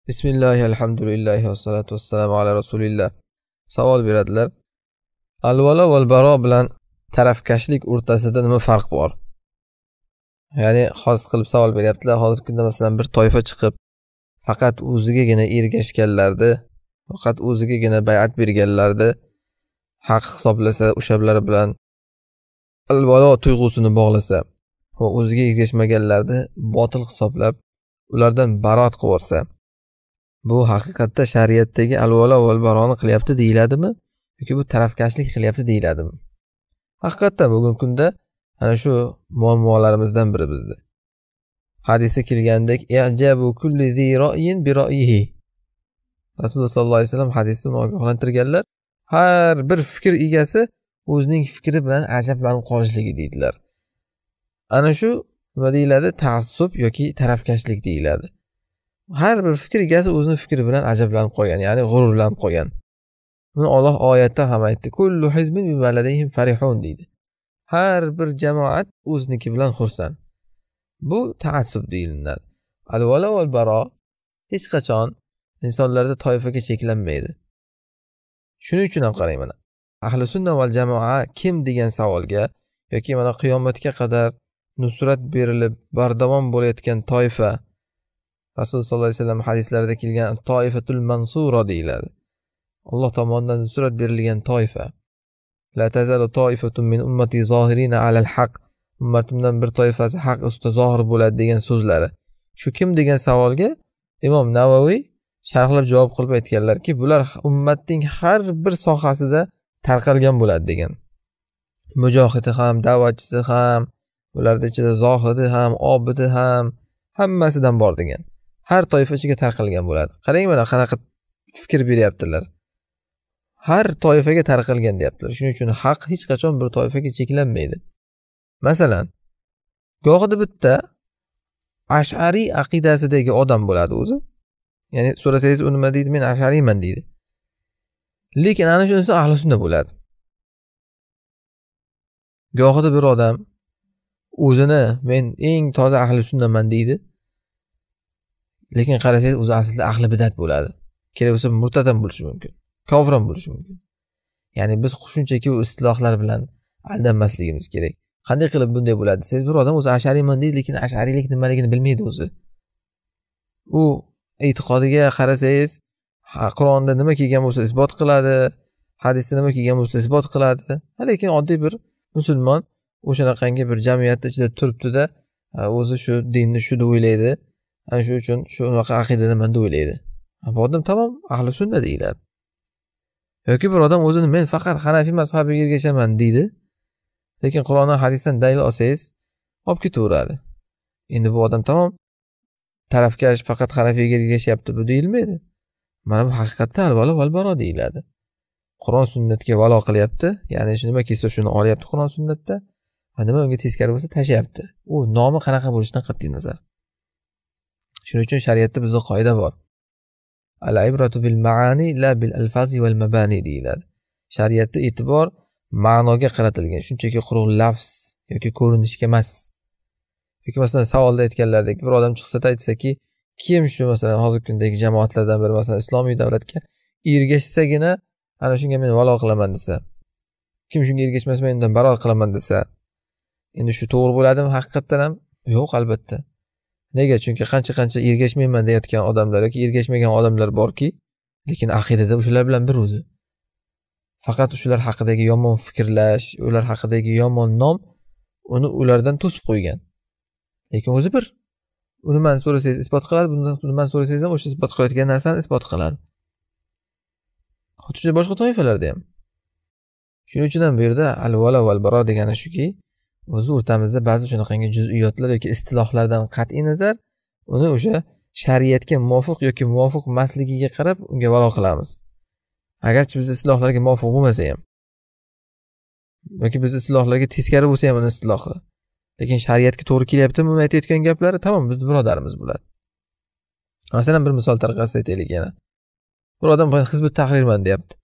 Bismillahi, alhamdulillahi va salatu vassalamu ala rasulillah. Savol beradilar. Al-valo val baro bilan tarafkashlik o'rtasida nima farq bor? Ya'ni xos qilib savol beryaptilar. Hozirgi kunda masalan bir toifa chiqib, faqat o'zigagina ergashganlarni, faqat o'zigagina bay'at berganlarni haq hisoblasa, o'shalar bilan al-valo tuyg'usini bog'lasa va o'ziga ergashmaganlarni botil hisoblab, ulardan baroat qilib olsa, bu haqiqatda shariatdagi al-valo val baroni qilyapti deyiladimi yoki bu tarafkashlik qilyapti deyiladimi? Haqiqatda bugungi kunda ana shu muammolarimizdan biri bizda. Hadisda kelgandek, i'jabu kulli zi ra'yin bi ra'yihi. Rasululloh sollallohu alayhi vasallam hadisda ogohlantirganlar, har bir fikr egasi o'zining fikri bilan ajablanib qolishligi deydilar. Ana shu nima deyiladi? Ta'assub yoki tarafkashlik deyiladi. Har bir fikr egasi o'zining fikri bilan ajablanib qolgan, ya'ni g'ururlanib qolgan. Buni Alloh oyatda ham aytdi. Kullu hizbin bima ladayhim farihun deydi. Har bir jamoat o'ziniki bilan xursand. Bu ta'assub deyiladi. Al-valo val baro hech qachon insonlarda toifaga cheklanmaydi. Shuning uchun ham qarang mana. Ahli sunna val jamoa kim degan savolga yoki mana qiyomatga qadar nusrat berilib bardavom bo'layotgan toifa, Rasululloh sollallohu alayhi vasallam hadislarida kelgan toifatul mansura deyiladi. Alloh tomonidan nusrat berilgan toifa. La tazalu toifatun min ummati zohirina alal haq. Ummatimdan bir toifasi haq ustida zohir bo'ladi degan so'zlari. Shu kim degan savolga Imom Navaviy sharhlab javob qilib aytganlarki, bular ummatning har bir sohasida tarqalgan bo'ladi degan. Mujohidi ham, da'vatchisi ham, ularda ichida zohidi ham, obidi ham, hammasidan bor degan. Har toifa ichiga tarqalgan bo'ladi. Qarang mana qanaqa fikr beryaptilar. Har toifaga tarqalgan deyaptilar. Shuning uchun haq hech qachon bir toifaga cheklanmaydi. Masalan, go'g'ida bitta ash'ariy aqidasidagi odam bo'ladi o'zi. Ya'ni so'rasangiz u nima deydi? Men ash'ariyman deydi. Lekin ana shunisi ahli sunna bo'ladi. Go'g'ida bir odam o'zini men eng toza ahli sunnaman deydi. Lekin qarasangiz o'zi aslida ahli bidat bo'ladi. Kerak bo'lsa murtad ham bo'lishi mumkin. Kofir ham bo'lishi mumkin. Ya'ni biz shunchaki u istilohlar bilan aldanmasligimiz kerak. Qanday qilib bunday bo'ladi? Siz bir odam o'zi ash'ariyman deydi, lekin ash'ariylik nimaligini bilmaydi o'zi. U e'tiqodiga qarasangiz, Qur'onda nima kelgan bo'lsa isbot qiladi, hadisda nima kelgan bo'lsa isbot qiladi. Lekin oddiy bir musulmon o'shanaqangi bir jamiyatda ichida turibdi-da, o'zi shu dinni shu deb o'ylaydi. Ana shu uchun shunaqa aqidani menda o'ylaydi. Bu odam tamom ahli sunna deyiladi. Yoki bir odam o'zini men faqat Hanafiy mazhabiga ergashaman deydi. Lekin Qur'ondan hadisdan dalil olsangiz, olib ketaveradi. Endi bu odam tamom tarafkash, faqat Hanafiyga ergashyapti bu deyilmaydi. Mana bu haqiqatda al-valo val baro deyiladi. Qur'on sunnatga valo qilyapti, ya'ni nima kelsa shuni olyapti Qur'on sunnatda, va nima unga teskari bo'lsa tashlayapti. U nomi qanaqa bo'lishidan qat'iy nazar. Shuning uchun shariatda bizda qoida bor. Al-ibratu bil ma'ani la bil alfazi val mabani deyiladi. Shariatda e'tibor ma'noga qaratilgan, shunchaki quruq lafz yoki ko'rinishga emas. Yoki masalan savolda aytganlardek bir odam chiqsa-da aytsa-ki, kim shu masalan hozirgi kundagi jamoatlardan biri masalan islomiy davlatga ergashsagina ana shunga men valo qilaman desa, kim shunga ergashmasa men undan baroat qilaman desa, endi shu to'g'ri bo'ladimi haqiqatdan ham? Yo'q, albatta. Nega? Chunki qancha ergashmayman deyotgan odamlar yoki ergashmagan odamlar borki, lekin aqidada o'shalar bilan bir o'zi. Faqat o'shalar haqidagi yomon fikrlash, ular haqidagi yomon nom uni ulardan to'sib qo'ygan. Lekin o'zi bir. Uni man so'rasangiz isbot qiladi, bundan man so'rasangiz ham o'sha isbot qilayotgan narsani isbot qiladi. Xuddi shunday boshqa toifalarda ham. Shuning uchun ham bu yerda al-valo val baro degani shuki, o'zi o'rtamizda ba'zi shunaqangi juz'iyotlar yoki istilohlardan qat'iy nazar uni o'sha shariatga muvofiq yoki muvofiq emasligiga qarab unga valo qilamiz. Agarchi biz istilohlarga muvofiq bo'lmasa ham yoki biz istilohlarga teskari bo'lsa ham uni istilohi, lekin shariatga to'g'ri kelyaptimi uni aytayotgan gaplari, tamom bizning birodarimiz bo'ladi. Masalan bir misol tariqasida aytaylik yana. Bir odam hizbut tahrirman deyapti.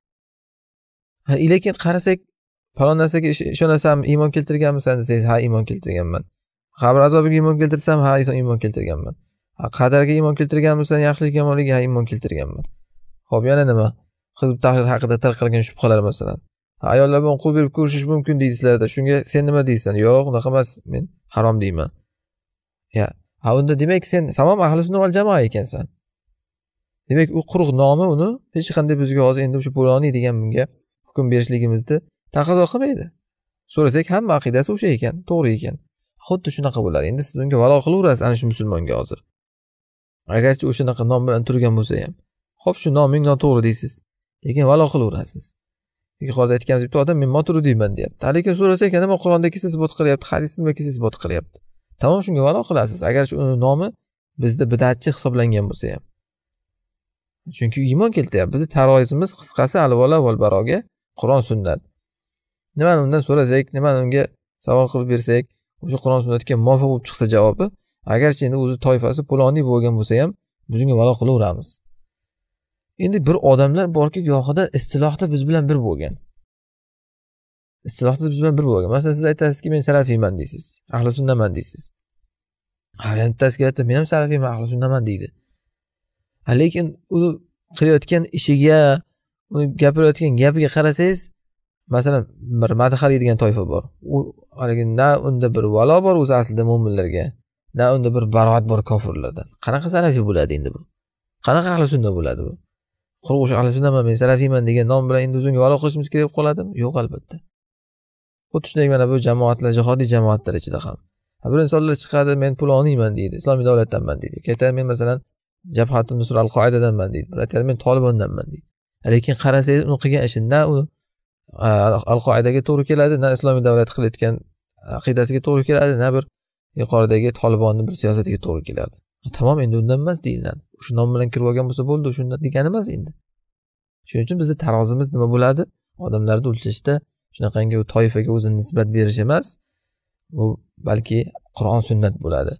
Lekin qarasak falon narsaga ishonasam iymon keltirganmisan desangiz, ha iymon keltirganman. Qabr azobiga iymon keltirsam, ha iymon keltirganman. Qadarga iymon keltirganmisan, yaxshilik yomonlikka iymon keltirganman. Xo'p, yana nima? Hizb tahrir haqida tarqalgan shubhalar masalan. Ayollar bilan qo'l berib ko'rishish mumkin deysizlarda. Shunga sen nima deysan? Yo'q, unaqa emas, men harom deyman. Unda demak sen tamom ahli sunna val jamoa ekansan. Demak, u quruq nomi uni hech qanday bizga hozir endi o'sha Puloniy degan bunga hukm berishligimizni taqozo qilmaydi. So'rasak hamma aqidasi o'sha ekan, to'g'ri ekan. Xuddi shunaqa bo'ladi. Endi siz unga valo qilaverasiz ana shu musulmonga hozir. Agarchi o'shanaqa nom bilan turgan bo'lsa ham, xo'p shu noming noto'g'ri deysiz, lekin valo qilaverasiz. Yuqorida aytganimiz bitta odam men Moturudiyman deyapti. Lekin so'rasak nima Qur'onda kelsa isbot qilyapti, hadisda nima kelsa isbot qilyapti. Tamom, shunga valo qilasiz. Agarchi uni nomi bizda bid'atchi hisoblangan bo'lsa ham. Chunki iymon keltiryapti. Bizning taroizimiz qisqasi al-vala val baroga Qur'on sunnat. Nimani undan so'rasak, nimani unga savol qilib bersak, o'sha Qur'on sunnatga muvofiq bo'lib chiqsa javobi, agarchi endi o'zi toifasi Puloniy bo'lgan bo'lsa ham, biz unga valo qilaveramiz. Endi bir odamlar borki, gohida istilohda biz bilan bir bo'lgan. Istilohda biz bilan bir bo'lgan. Masalan, siz aytasizki, men salafiyman deysiz, ahli sunnaman deysiz. Yana bittasi keladi, men ham salafiyman, ahli sunnaman deydi. Lekin u qilayotgan ishiga, uni gapirayotgan gapiga qarasangiz, masalan, bir madhali degan toifa bor. U haligi na unda bir valo bor o'zi aslida mu'minlarga, na unda bir baroat bor kofirlardan. Qanaqa salafiy bo'ladi endi bu? Qanaqa ahli sunna bo'ladi bu? Quruq o'sha ahli sunnaman, men salafiyman degan nom bilan endi o'zingga valo qilishimiz kerak qoladimi? Yo'q, albatta. Xuddi shunday mana bu jamoatlar, jihodiy jamoatlar ichida ham. Bir insonlar chiqadi, men Puloniyman deydi, Islomiy davlatdanman deydi. Ketar men masalan Jabhatun Nusra al-Qoidadanman deydi. Bir aytadi men Tolibondanman deydi. Lekin qarasangiz uni qilgan ishi na uni al-Qoidaga to'g'ri keladi, na Islomiy davlat qilayotgan aqidasiga to'g'ri keladi, na bir yuqoridagi Tolibonning bir siyosatiga to'g'ri keladi. Tamom, endi undan emas deyiladi. O'sha nom bilan kirib olgan bo'lsa bo'ldi, shundan degani emas endi. Shuning uchun bizning tarozimiz nima bo'ladi? Odamlarni o'lchashda shunaqangi u toifaga o'zini nisbat berish emas, u balki Qur'on sunnat bo'ladi.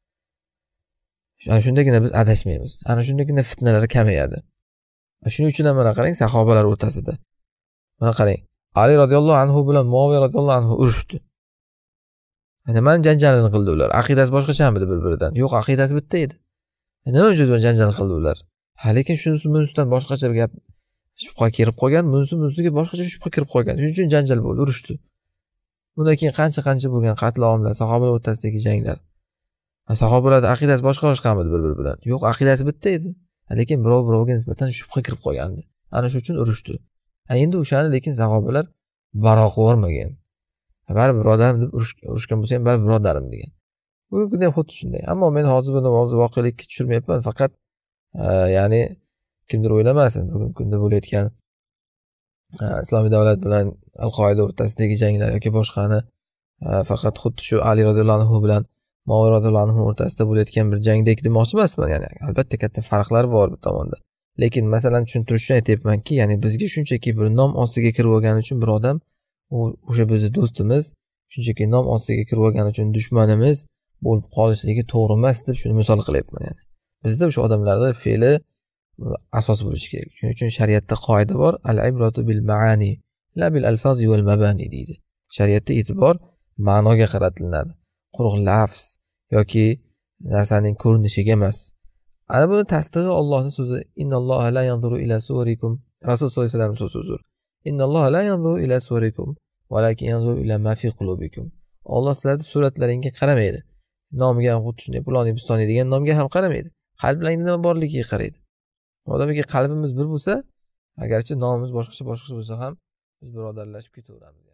Ana shundagina biz adashmaymiz. Ana shundagina fitnalar kamayadi. Shuning uchun ham mana qarang, sahobalar o'rtasida. Mana qarang, Ali radhiyallohu anhu bilan Muaviya radhiyallohu anhu urushdi. Nima janjalini qildi ular? Aqidasi boshqachamidi bir-biridan? Yo'q, aqidasi bitta edi. Nima uchun janjal qildi ular? Lekin shunisidan boshqacha bir gap shubha kelib qolgan, bunisiga boshqacha shubha kirib qolgan. Shuning uchun janjal bo'ldi, urushdi. Bundan keyin qancha bo'lgan qatl-omlar, sahobalar o'rtasidagi janglar. Sahobalar aqidasi boshqamidi bir-biri bilan? Yo'q, aqidasi bitta edi. Lekin birov-birovga nisbatan shubha kirib qolgandi. Ana shu uchun urushdi. Endi o'shani lekin sahobalar baro qilib bari birodarim deb urushgan bo'lsa ham bari birodarim degan. Bugungi kunda ham xuddi shunday. Ammo men hozir buni voqelikka tushirmayapman, faqat ya'ni kimdir o'ylamasin, bugungi kunda bo'layotgan Islomiy davlat bilan al-Qoida o'rtasidagi janglar yoki boshqani faqat xuddi shu Ali radhiyallohu anhu bilan Muaviya radhiyallohu anhu o'rtasida bo'layotgan bir jangdek demoqchi emasman. Ya'ni albatta katta farqlar bor bu tomonda. Lekin masalan tushuntirish uchun aytayapmanki, ya'ni bizga shunchaki bir nom ostiga kirib olgani uchun bir odam o'sha bizning do'stimiz, shunchaki nom ostiga kirib olgani uchun dushmanimiz bo'lib qolishligi to'g'ri emas deb shuni misol qilyapman. Ya'ni bizda o'sha odamlarning fe'li asos bo'lishi kerak. Shuning uchun shariatda qoida bor, al-ibratu bil ma'ani la bil alfazi wal mabani deydi. Shariatda e'tibor ma'noga qaratilinadi. Quruq lafz yoki narsaning ko'rinishiga emas. Ana buni tasdig'i Allohning so'zi, innalloha la yanzuru ila suvarikum. Rasul sollallohu alayhi vasallam so'zi. Innalloha la yanzuru ila suvarikum, walakin yanzuru ila ma fi qulubikum. Alloh sizlarning suratlaringizga qaramaydi. Nomiga ham xuddi shunday, Puloniy Bistoniy degan nomga ham qaramaydi. Qalblaringda nima borligiga qaraydi. Odamga qalbimiz bir bo'lsa, agarchi nomimiz boshqacha bo'lsa ham biz birodarlashib ketaveramiz.